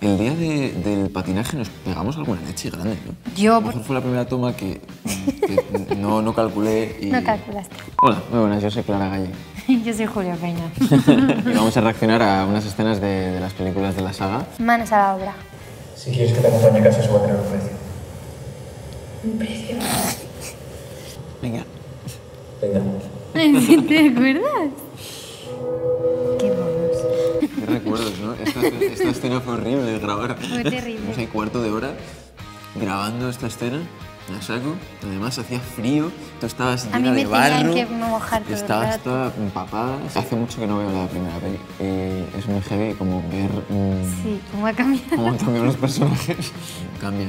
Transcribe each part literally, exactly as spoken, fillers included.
El día de, del patinaje nos pegamos alguna leche grande, ¿no? Yo... A lo mejor fue la primera toma que, que no, no calculé y... No calculaste. Hola, muy buenas, yo soy Clara Galle. Yo soy Julia Peña. Y vamos a reaccionar a unas escenas de, de las películas de la saga. Manos a la obra. Si quieres que te acompañe a casa, eso va a tener un precio. ¿Un precio? Venga. Venga. ¿Te acuerdas? Qué monos. Qué recuerdos, ¿no? Esta, esta escena fue horrible de grabar. Fue terrible. Estuvimos ahí cuarto de hora grabando esta escena. La saco, además hacía frío, tú estabas A mí llena me de barro, tenían que mojar todo el estabas rato. toda empapada. Hace mucho que no veo la primera peli y es muy heavy como ver mm, Sí, cómo ha cambiado. cómo han cambiado los personajes. Cambian,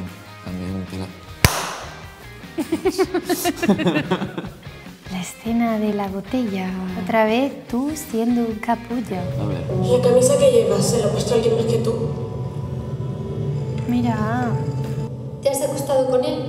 cambian tela. La escena de la botella. Otra vez tú siendo un capullo. A ver, La camisa que llevas se la ha puesto alguien más que tú. Mira. ¿Te has acostado con él?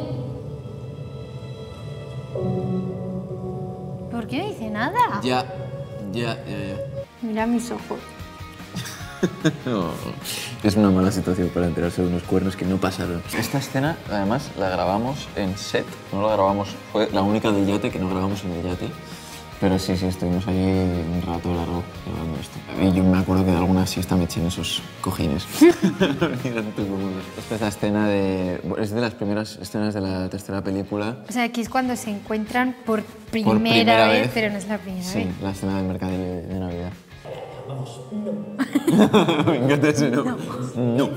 ¿Por qué no dice nada? ya, ya, ya, ya. Mira mis ojos. No, es una mala situación para enterarse de unos cuernos que no pasaron. Esta escena, además, la grabamos en set, no la grabamos, fue la única del yate que no grabamos en el yate. Pero sí, sí, estuvimos ahí un rato largo grabando esto. Y yo me acuerdo que de alguna siesta me eché en esos cojines. Eran tan cómodos. Esta es la escena de... Es de las primeras escenas de la tercera película. O sea, aquí es cuando se encuentran por primera, Por primera vez, vez. pero no es la primera Sí, vez. la escena del mercadillo de, de Navidad. Vamos. Me encanta ese no. No. No.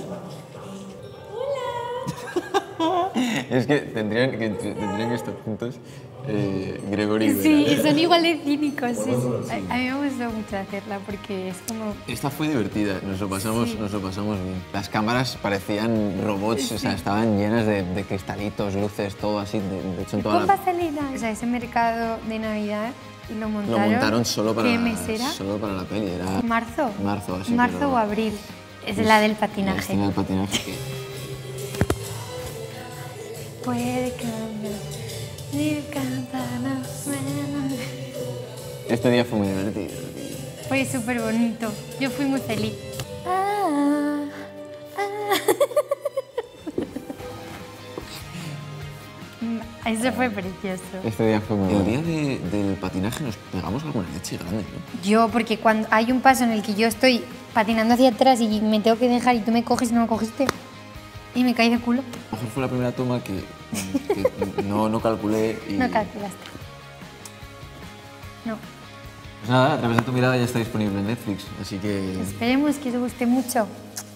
Es que tendrían que, tendrían que estar juntos eh, Gregory y Sí, Vera. son igual de cínicos. Sí, sí. A, a mí me gustó mucho hacerla porque es como... Esta fue divertida, nos lo pasamos, Sí. nos lo pasamos bien. Las cámaras parecían robots, o sea, estaban llenas de, de cristalitos, luces, todo así. De, de hecho, en toda Con la... vaselina. O sea, ese mercado de Navidad lo Lo montaron... montaron solo para, ¿Qué mes era? solo para la peli, era ¿Marzo? marzo, así. Marzo pero- o abril. Es la del La patinaje. escena del patinaje. que- Puede cambiar. Ni campana suena. Este día fue muy divertido. Fue súper bonito. Yo fui muy feliz. Ah, ah. Eso fue precioso. Este día fue muy El día de, del patinaje nos pegamos alguna leche grande, ¿no? Yo, porque cuando hay un paso en el que yo estoy patinando hacia atrás y me tengo que dejar y tú me coges y no me cogiste y me caí de culo. A lo mejor fue la primera toma que, que no, no calculé y... No calculaste. No. Pues nada, a través de tu mirada ya está disponible en Netflix, así que... Esperemos que os guste mucho.